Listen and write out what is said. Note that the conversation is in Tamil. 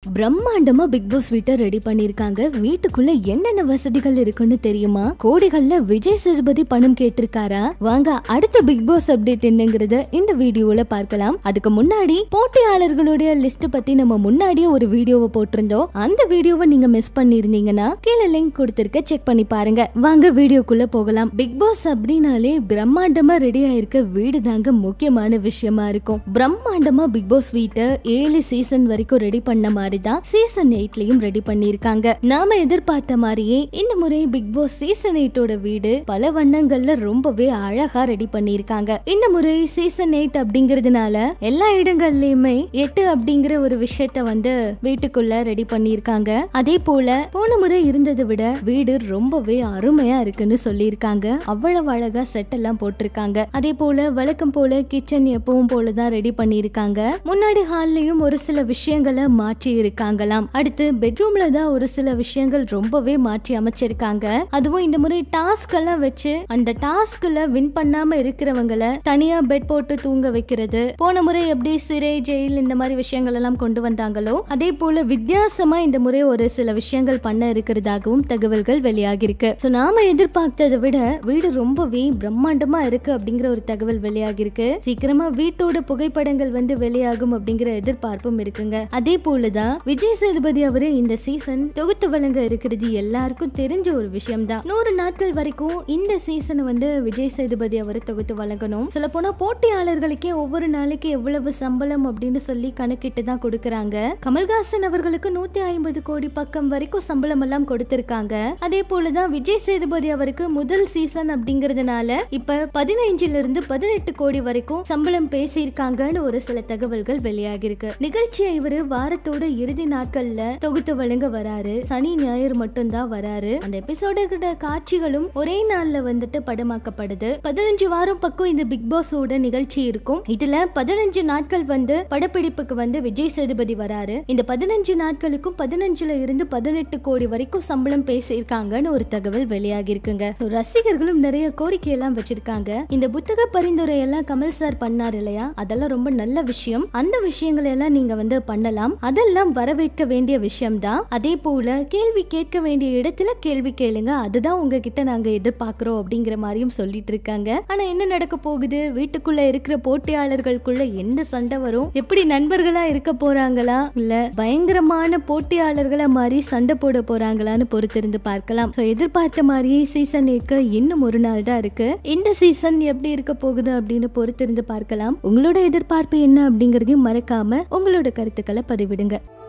பிரம்மாண்டமா பிக் பாஸ் வீட்டை ரெடி பண்ணிருக்காங்க. வீட்டுக்குள்ள என்னென்ன வசதிகள் இருக்குன்னு தெரியுமா? கோடிகள்ல விஜய் சேதுபதி பணம் கேட்டிருக்காரா? வாங்க அடுத்த பிக் பாஸ் அப்டேட் என்னங்கறத இந்த வீடியோல பார்க்கலாம். அதுக்கு முன்னாடி போட்டியாளர்களுடைய லிஸ்ட் பத்தி நம்ம முன்னாடியே ஒரு வீடியோவை போட்டிருந்தோம். அந்த வீடியோவை நீங்க மிஸ் பண்ணிருந்தீங்கன்னா கீழே லிங்க் கொடுத்திருக்க, செக் பண்ணி பாருங்க. வாங்க வீடியோக்குள்ள போகலாம். பிக் பாஸ் அப்படின்னாலே பிரம்மாண்டமா ரெடி ஆயிருக்க வீடு தாங்க முக்கியமான விஷயமா இருக்கும். பிரம்மாண்டமா பிக் பாஸ் வீட்டை 7 சீசன் வரைக்கும் ரெடி பண்ண மாதிரி தான் சீசன் 8லயும் ரெடி பண்ணிருக்காங்க. நாம எதிர்பார்த்த மாதிரியே இந்த முறை பிக் பாஸ் சீசன் 8ஓட வீடு பல வண்ணங்கள்ல ரொம்பவே அழகா ரெடி பண்ணிருக்காங்க. இந்த முறை சீசன் 8 அப்படிங்கறதுனால எல்லா இடங்கள்லயுமே 8 அப்படிங்கிற ஒரு விஷயத்த வீட்டுக்குள்ள ரெடி பண்ணிருக்காங்க. அதே போல போன முறை இருந்ததை விட வீடு ரொம்பவே அருமையா இருக்குன்னு சொல்லியிருக்காங்க. அவ்வளவு அழகா செட் எல்லாம் போட்டிருக்காங்க. அதே போல வழக்கம் போல கிச்சன் எப்பவும் போலதான் ரெடி பண்ணிருக்காங்க. முன்னாடி ஹால்லயும் ஒரு சில விஷயங்களை மாற்றி இருக்காங்களாம். அடுத்து பெட்ரூம்ல தான் ஒரு சில விஷயங்கள் ரொம்பவே மாற்றி அமைச்சிருக்காங்க. அதுவும் இந்த முறை டாஸ்க் எல்லாம் வச்சு அந்த டாஸ்க்ல வின் பண்ணாம இருக்கிறவங்களை தனியா பெட் போட்டு தூங்க வைக்கிறது, போன முறை எப்படி சிறை ஜெயில் இந்த மாதிரி விஷயங்கள் எல்லாம் கொண்டு வந்தாங்களோ அதே போல வித்தியாசமா இந்த முறை ஒரு சில விஷயங்கள் பண்ண இருக்கிறதாகவும் தகவல்கள் வெளியாகிருக்கு. சோ நாம எதிர்பார்த்ததை விட வீடு ரொம்பவே பிரம்மாண்டமா இருக்கு அப்படிங்கிற ஒரு தகவல் வெளியாகிருக்கு. சீக்கிரமா வீட்டோட புகைப்படங்கள் வெளியாகும் அப்படிங்கிற எதிர்பார்ப்பும் இருக்குங்க. அதே போலதான் விஜய் சேதுபதி அவரு இந்த சீசன் தொகுத்து வழங்க இருக்கிறது எல்லாருக்கும் தெரிஞ்ச ஒரு விஷயம் தான். 100 நாட்கள் வரைக்கும் இந்த சீசன் விஜய் சேதுபதி அவரு தொகுத்து வழங்கணும். சொல்ல போனா போட்டியாளர்களுக்கே ஒவ்வொரு நாளைக்கு எவ்வளவு சம்பளம் அப்படின்னு சொல்லி கணக்கிட்டு தான் கொடுக்கறாங்க. கமல்ஹாசன் அவர்களுக்கு 150 கோடி பக்கம் வரைக்கும் சம்பளம் எல்லாம் கொடுத்திருக்காங்க. அதே போலதான் விஜய் சேதுபதி அவருக்கு முதல் சீசன் அப்படிங்கறதுனால இப்ப 15 இருந்து 18 கோடி வரைக்கும் சம்பளம் பேசியிருக்காங்கன்னு ஒரு சில தகவல்கள் வெளியாகிருக்கு. நிகழ்ச்சியை இவரு வாரத்தோட இறுதி நாட்கள்ல தொகுத்து வழங்க வராரு. சனி ஞாயிறு மட்டும் தான் வராரு. அந்த எபிசோட காட்சிகளும் ஒரே நாள்ல படமாக்கப்படுது. 15 வாரம் பக்கம் இந்த பிக் பாஸ் ஓட நிகழ்ச்சி இருக்கும். இதுல 15 நாட்கள் படப்பிடிப்புக்கு விஜய் சேதுபதி வராரு. இந்த 15 நாட்களுக்கும் 15ல இருந்து 18 கோடி வரைக்கும் சம்பளம் பேசியிருக்காங்கன்னு ஒரு தகவல் வெளியாகி இருக்குங்க. ரசிகர்களும் நிறைய கோரிக்கை எல்லாம் வச்சிருக்காங்க. இந்த புத்தக பரிந்துரை எல்லாம் கமல் சார் பண்ணாரு இல்லையா, அதெல்லாம் ரொம்ப நல்ல விஷயம். அந்த விஷயங்களை எல்லாம் நீங்க பண்ணலாம். அதெல்லாம் வரவேற்க வேண்டிய விஷயம் தான். அதே போல கேள்வி கேட்க வேண்டிய இடத்துல கேள்வி கேளுங்க, அதுதான் உங்ககிட்ட நாங்க எதிர்பார்க்கிறோம் அப்படிங்கிற மாதிரியும் சொல்லிட்டு இருக்காங்க. ஆனா என்ன நடக்க போகுது? வீட்டுக்குள்ள இருக்கிற போட்டியாளர்களுக்குள்ள எந்த சண்டை வரும்? எப்படி நண்பர்களா இருக்க போறாங்களா, இல்ல பயங்கரமான போட்டியாளர்களா மாறி சண்டை போட போறாங்களான்னு பொறுத்திருந்து பார்க்கலாம். எதிர்பார்த்த மாதிரியே சீசன் 8 இன்னும் ஒரு நாள் தான் இருக்கு. இந்த சீசன் எப்படி இருக்க போகுது அப்படின்னு பொறுத்திருந்து பார்க்கலாம். உங்களோட எதிர்பார்ப்பு என்ன அப்படிங்கறதையும் மறக்காம உங்களோட கருத்துக்களை பதிவிடுங்க.